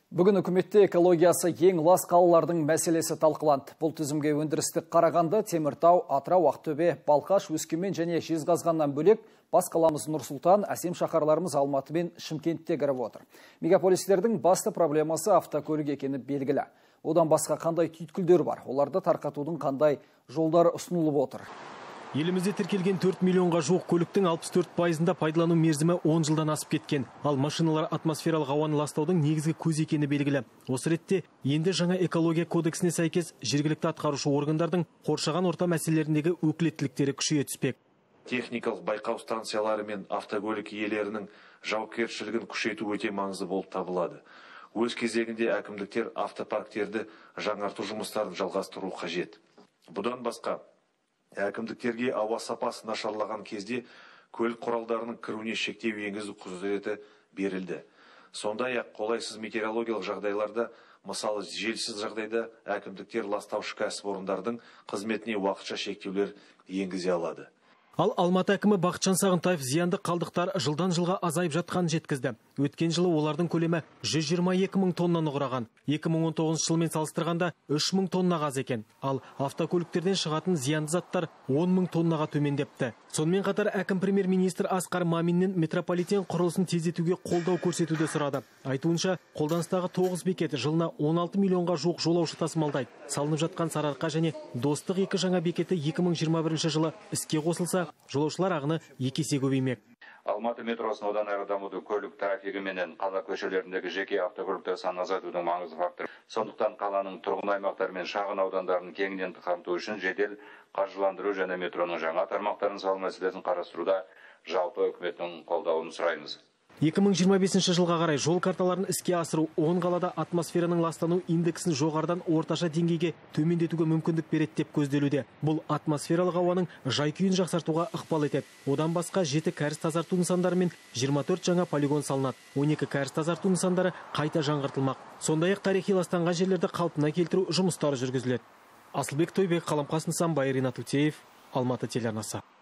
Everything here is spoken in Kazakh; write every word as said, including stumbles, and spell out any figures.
Бүгін үкіметте экологиясы ең лас қалалардың мәселесі талқыланды. Бұл тізімге өндірістік Қарағанды, Теміртау, Атырау, Ақтөбе, Балқаш, Өскемен және Жезқазғаннан бөлек бас қаламыз Нұр-Сұлтан, әсем шаһарларымыз Алматы мен Шымкентте кіріп отыр. Мегаполистердің басты проблемасы автокөлік екені белгілі. Одан басқа қандай түйткілдер бар? Оларды тарқатудың қандай жолдары ұсынылып отыр? Елімізде тіркелген төрт миллионға жуық көліктің алпыс төрт пайызында пайдалану мерзімі он жылдан асып кеткен. Ал машиналар атмосфералық ауаны ластаудың негізгі көзі екені белгілі. Осы ретте енді жаңа экология кодексіне сәйкес жергілікті атқарушы органдардың қоршаған орта мәселелеріндегі өкілеттіліктері күшейе түспек. Техникалық байқау станциялары мен автокөлік иелерінің жауапкершілігін күшейту өте маңызды болып табылады. Өз кезегінде әкімдіктер автопарктерді жаңарту жұмыстарын жалғастыру қажет. Бұдан басқа әкімдіктерге ауа сапасы нашарлаған кезде көлік құралдарының кіруіне шектеу енгізу құзыреті берілді. Сондай-ақ қолайсыз метеорологиялық жағдайларда, мысалы желсіз жағдайда әкімдіктер ластаушы кәсіпорындардың қызметіне уақытша шектеулер енгізе алады. Ал Алматы әкімі Бақытжан Сағынтаев зиянды қалдықтар жылдан жылға азайып жатқанын жеткізді. Өткен жылы олардың көлемі жүз жиырма екі мың тоннаны құраған. екі мың он тоғызыншы жылмен салыстырғанда үш мың тоннаға аз екен. Ал автокөліктерден шығатын зиянды заттар он мың тоннаға төмендепті. Сонымен қатар әкім премьер-министр Асқар Маминнен метрополитен құрылысын тездетуге қолдау көрсетуді сұрады. Айтуынша, қолданыстағы тоғыз бекет жылына он алты миллионға жуық жолаушы тасымалдайды. Салынып жатқан Сарыарқа және Достық екі жаңа бекеті екі мың жиырма бірінші жылы іске қосылса, жолаушылар ағыны екі есе көбеймек. Алматы метросын одан әрі дамуды көлік трафигі менен қала көшелеріндегі жеке автокөліктер санын азайтудың маңызды фактор. Сондықтан қаланың тұрғын аймақтар мен шағын аудандарын кеңінен қамту үшін жедел қаржыландыру және метроның жаңа тармақтарын салу мәселесін қарастыруда жалпы үкіметтің қолдауын сұраймыз. екі мың жиырма бесінші жылға қарай жол карталарын іске асыру он қалада атмосфераның ластану индексін жоғарыдан орташа деңгейге төмендетуге мүмкіндік береді деп көзделуде. Бұл атмосфералық ауаның жай-күйін жақсартуға ықпал етеді. Одан басқа жеті кәріз тазарту нысандары мен жиырма төрт жаңа полигон салынады. он екі кәріз тазарту нысандары қайта жаңғыртылмақ. Сондай-ақ тарихи ластанған жерлерді қалпына келтіру жұмыстары жүргізіледі. Асылбек Тойбек, Қаламқас Нысанбай, Ринат Утеев, Алматы телеарнасы.